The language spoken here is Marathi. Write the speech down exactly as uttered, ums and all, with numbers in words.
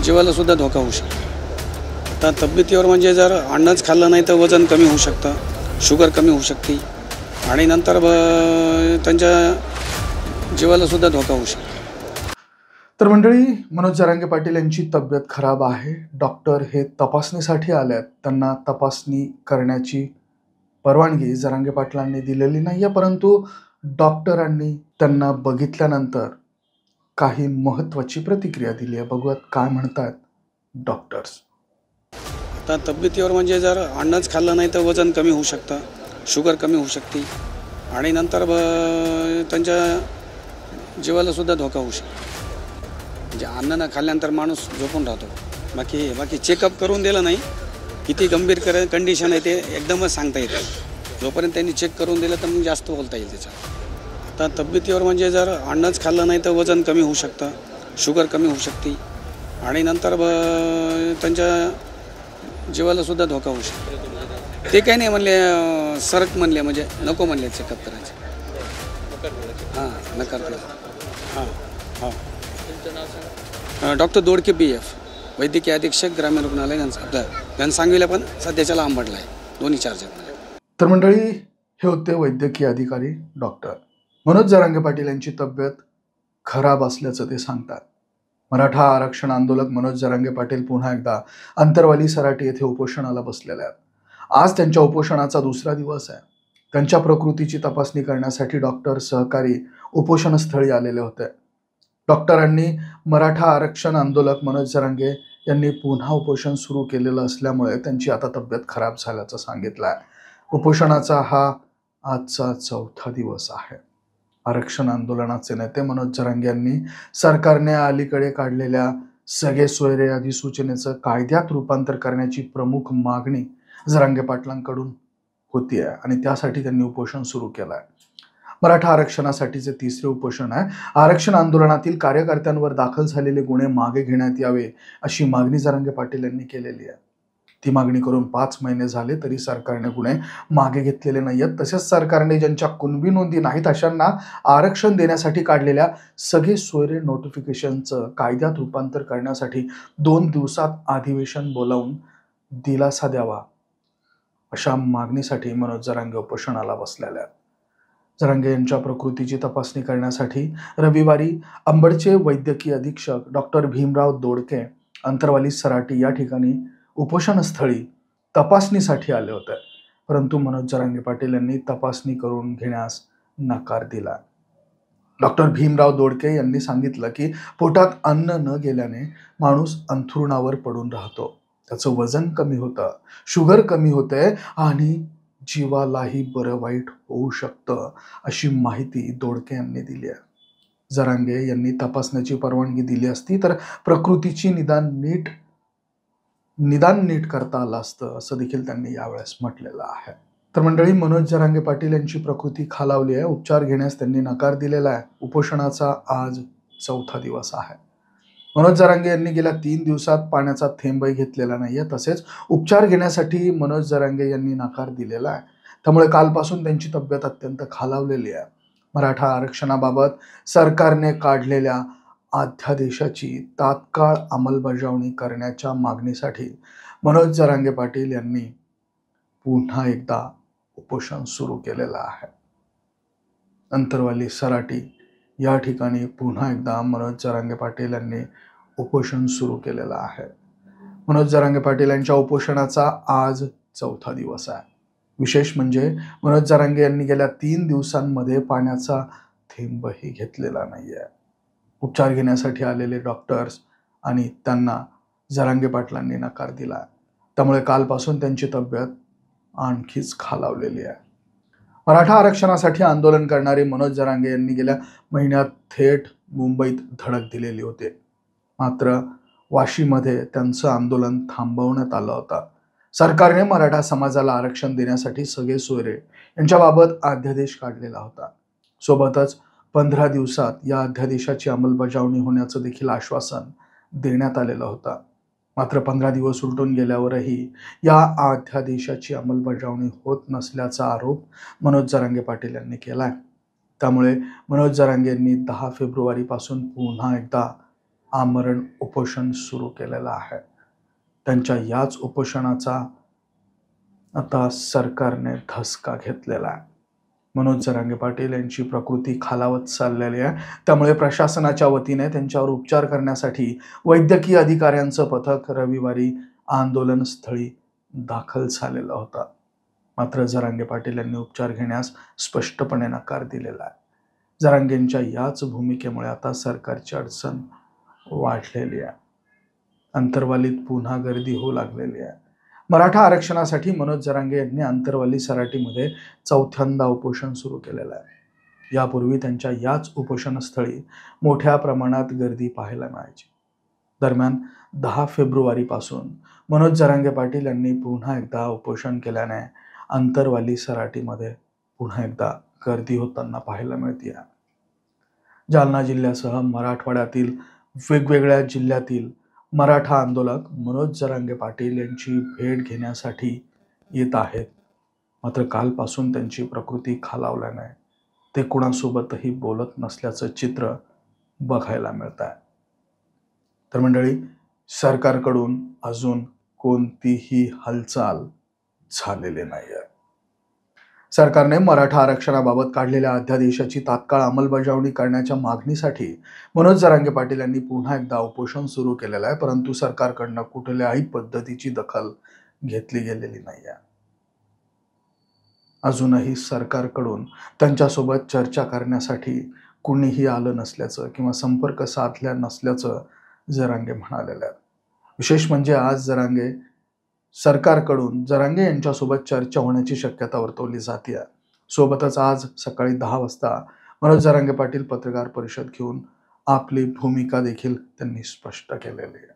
जीवाला सुद्धा धोका होऊ शकतो। आता तब्येतीवर म्हणजे जर अन्नच खाल्लं नाही तर वजन कमी होऊ शकतं, शुगर कमी होऊ शकते आणि नंतर त्यांच्या जीवाला सुद्धा धोका होऊ शकतो। तर मंडळी, मनोज जरांगे पाटील यांची तब्येत खराब आहे। डॉक्टर हे तपासणीसाठी आलेत, त्यांना तपासणी करण्याची परवानगी जरांगे पाटलांनी दिलेली नाहीये, परंतु डॉक्टरांनी त्यांना बघितल्यानंतर काही महत्त्वाची प्रतिक्रिया दिली आहे। बघूयात काय म्हणतात डॉक्टर्स। आता तब्येतीवर म्हणजे जर अन्नच खाल्लं नाही तर वजन कमी होऊ शकतं, शुगर कमी होऊ शकते आणि नंतर त्यांच्या जीवाला सुद्धा धोका होऊ शकतो। म्हणजे अन्न न खाल्ल्यानंतर माणूस झोपून राहतो, बाकी बाकी चेकअप करून दिलं नाही किती गंभीर कर कंडिशन आहे ते एकदमच सांगता येतं। जोपर्यंत त्यांनी चेक करून दिलं तर मग जास्त बोलता येईल त्याच्यावर। आता तब्येतीवर म्हणजे जर अन्नच खाल्लं नाही तर वजन कमी होऊ शकतं, शुगर कमी होऊ शकते आणि नंतर त्यांच्या जीवाला सुद्धा धोका होऊ शकतो। ते काही नाही म्हणले, सरक म्हणले, म्हणजे नको म्हणले चेकअप करायचे। हां, नकार दिला। हां हां डॉक्टर दोडके बी एफ, वैद्यकीय अधीक्षक ग्रामीण रुग्णालय घनसा आपलं घनसांगवीला, पण सध्याच्याला अंबडला आहे, दोन्ही चार्ज आहेत। तर मंडळी, हे होते वैद्यकीय अधिकारी डॉक्टर मनोज जरांगे पाटील यांची तब्येत खराब असल्याचं ते सांगतात। मराठा आरक्षण आंदोलक मनोज जरांगे पाटील पुन्हा एकदा अंतरवाली सराटी येथे उपोषणाला बसलेले आहेत। आज त्यांच्या उपोषणाचा दुसरा दिवस आहे। त्यांच्या प्रकृतीची तपासणी करण्यासाठी डॉक्टर सहकारी उपोषणस्थळी आलेले होते। डॉक्टरांनी मराठा आरक्षण आंदोलक मनोज जरांगे यांनी पुन्हा उपोषण सुरू केलेलं असल्यामुळे त्यांची आता तब्येत खराब झाल्याचं सांगितलं आहे। उपोषणाचा हा आजचा चौथा दिवस आहे। आरक्षण आंदोलनाचे नेते मनोज जरांगे यांनी सरकारने अलीकडे काढलेल्या सगळे सोयरे अधिसूचनेचं कायद्यात रूपांतर करण्याची प्रमुख मागणी जरांगे पाटलांकडून होती आहे आणि त्यासाठी त्यांनी उपोषण सुरू केलं आहे। मराठा आरक्षणासाठीचे तिसरे उपोषण आहे। आरक्षण आंदोलनातील कार्यकर्त्यांवर दाखल झालेले गुन्हे मागे घेण्यात यावे अशी मागणी जरांगे पाटील यांनी केलेली आहे। ती मागणी करून पाच महिने झाले तरी सरकारने गुन्हे मागे घेतलेले नाहीयेत। तसेच सरकारने ज्यांच्या कुणबी नोंदी नाहीत अशांना आरक्षण देण्यासाठी काढलेल्या सगळे सोयरे नोटिफिकेशनचं कायद्यात रूपांतर करण्यासाठी दोन दिवसात अधिवेशन बोलावून दिलासा द्यावा अशा मागणीसाठी मनोज जरांगे उपोषणाला बसलेले आहेत। जरांगे यांच्या प्रकृतीची तपासणी करण्यासाठी रविवारी अंबडचे वैद्यकीय अधीक्षक डॉक्टर भीमराव दोडके अंतरवाली सराटी या ठिकाणी उपोषणस्थळी तपासणीसाठी आले होते, परंतु मनोज जरांगे पाटील यांनी तपासणी करून घेण्यास नकार दिला। डॉक्टर भीमराव दोडके यांनी सांगितलं की पोटात अन्न न गेल्याने माणूस अंथरुणावर पडून राहतो, त्याचं वजन कमी होतं, शुगर कमी होते आणि जीवालाही बरं वाईट होऊ शकतं अशी माहिती दोडके यांनी दिली आहे। जरांगे यांनी तपासण्याची परवानगी दिली असती तर प्रकृतीची निदान नीट निदान नीट करता आलं असतं असं देखील त्यांनी यावेळेस म्हटलेलं आहे। तर मंडळी, मनोज जरांगे पाटील यांची प्रकृती खालावली आहे, उपचार घेण्यास त्यांनी नकार दिलेला आहे। उपोषणाचा आज चौथा दिवस आहे। मनोज जरांगे यांनी गेल्या तीन दिवसात पाण्याचा थेंबही घेतलेला नाहीये, तसेच उपचार घेण्यासाठी मनोज जरांगे यांनी नकार दिलेला आहे। त्यामुळे कालपासून त्यांची तब्येत अत्यंत खालावलेली आहे। मराठा आरक्षणाबाबत सरकारने काढलेल्या अध्यादेशाची तात्काळ अंमलबजावणी करण्याच्या मागणीसाठी मनोज जरांगे पाटील यांनी पुन्हा एकदा उपोषण सुरू केलेलं आहे। अंतरवाली सराटी या ठिकाणी पुन्हा एकदा मनोज जरांगे पाटील यांनी उपोषण सुरू केलेलं आहे। मनोज जरांगे पाटील यांच्या उपोषणाचा आज चौथा दिवस आहे। विशेष म्हणजे मनोज जरांगे यांनी गेल्या तीन दिवसांमध्ये पाण्याचा थेंबही घेतलेला नाहीये। उपचार घेण्यासाठी आलेले डॉक्टर्स आणि त्यांना जरांगे पाटलांनी नकार दिला, त्यामुळे कालपासून त्यांची तब्येत आणखीच खालावलेली आहे। मराठा आरक्षणासाठी आंदोलन करणारे मनोज जरांगे यांनी गेल्या महिन्यात थेट मुंबईत धडक दिलेली होती, मात्र वाशीमध्ये त्यांचं आंदोलन थांबवण्यात आलं होतं। सरकारने मराठा समाजाला आरक्षण देण्यासाठी सगळे सोयरे यांच्याबाबत अध्यादेश काढलेला होता। सोबतच पंधरा दिवसात या अध्यादेशाची अंमलबजावणी होण्याचं देखील आश्वासन देण्यात आलेलं होतं। मात्र पंधरा दिवस उलटून गेल्यावरही या अध्यादेशाची अंमलबजावणी होत नसल्याचा आरोप मनोज जरांगे पाटील यांनी केलाय। त्यामुळे मनोज जरांगे यांनी दहा फेब्रुवारी पासून पुन्हा एकदा आमरण उपोषण सुरू केलेलं आहे. त्यांच्या याच उपोषणाचा आता सरकारने धसका घेतलेला आहे. मनोज जरांगे पाटील यांची प्रकृती खालावत चाललेली आहे. त्यामुळे प्रशासनाच्या वतीने त्यांच्यावर उपचार करण्यासाठी वैद्यकीय अधिकाऱ्यांचं पथक रविवारी आंदोलनस्थळी दाखल झालेलं होतं. मात्र जरांगे पाटील यांनी उपचार घेण्यास स्पष्टपणे नकार दिलेला आहे. जरांगेंच्या याच भूमिकेमुळे आता सरकारची अडचण वाढलेली आहे. अंतरवालीत पुन्हा गर्दी होऊ लागलेली आहे. मराठा आरक्षणासाठी मनोज जरांगे यांनी अंतरवाली सराटीमध्ये चौथ्यांदा उपोषण सुरू केलेलं आहे. यापूर्वी त्यांच्या याच उपोषणस्थळी मोठ्या प्रमाणात गर्दी पाहायला मिळायची. दरम्यान दहा फेब्रुवारीपासून मनोज जरांगे पाटील यांनी पुन्हा एकदा उपोषण केल्याने अंतरवाली सराटीमध्ये पुन्हा एकदा गर्दी होताना पाहायला मिळते. जालना जिल्ह्यासह मराठवाड्यातील वेगवेगळ्या जिल्ह्यातील मराठा आंदोलक मनोज जरांगे पाटील यांची भेट घेण्यासाठी येत आहेत. मात्र कालपासून त्यांची प्रकृती खालावल्याने ते कुणासोबतही बोलत नसल्याचं चित्र बघायला मिळत आहे. तर मंडळी, सरकारकडून अजून कोणतीही हालचाल झालेली नाही आहे. सरकारने मराठा आरक्षणाबाबत काढलेल्या अध्यादेशाची तात्काळ अंमलबजावणी करण्याच्या मागणीसाठी मनोज जरांगे पाटील यांनी पुन्हा एकदा उपोषण सुरू केलेलं आहे. परंतु सरकारकडनं कुठल्याही पद्धतीची दखल घेतली गेलेली नाही आहे. अजूनही सरकारकडून त्यांच्यासोबत चर्चा करण्यासाठी कुणीही आलं नसल्याचं किंवा संपर्क साधल्या नसल्याचं जरांगे म्हणालेलं आहे. विशेष म्हणजे आज जरांगे सरकारकडून जरांगे यांच्यासोबत चर्चा होण्याची शक्यता वर्तवली जाते. सोबतच आज सकाळी दहा वाजता मनोज जरांगे पाटील पत्रकार परिषद घेऊन आपली भूमिका देखील त्यांनी स्पष्ट केलेली आहे.